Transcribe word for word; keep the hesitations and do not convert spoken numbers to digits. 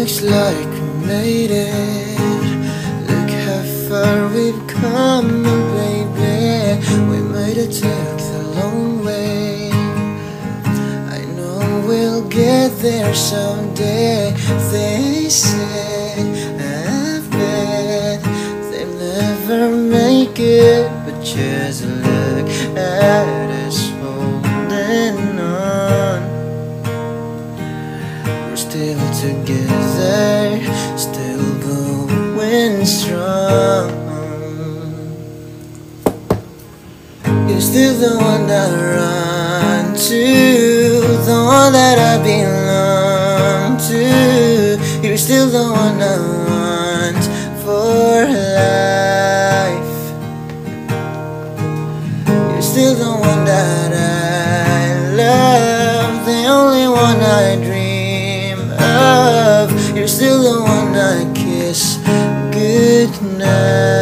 looks like we made it. Look how far we've come, baby. We might have took the long way. I know we'll get there someday. They say, I bet they'll never make it, but just look at us holding on. We're still together, still going strong. You're still the one that I run to, the one that I belong to. You're still the one I want for life. You're still the one that I love, the only one I dream of. You're still the one I kiss goodnight.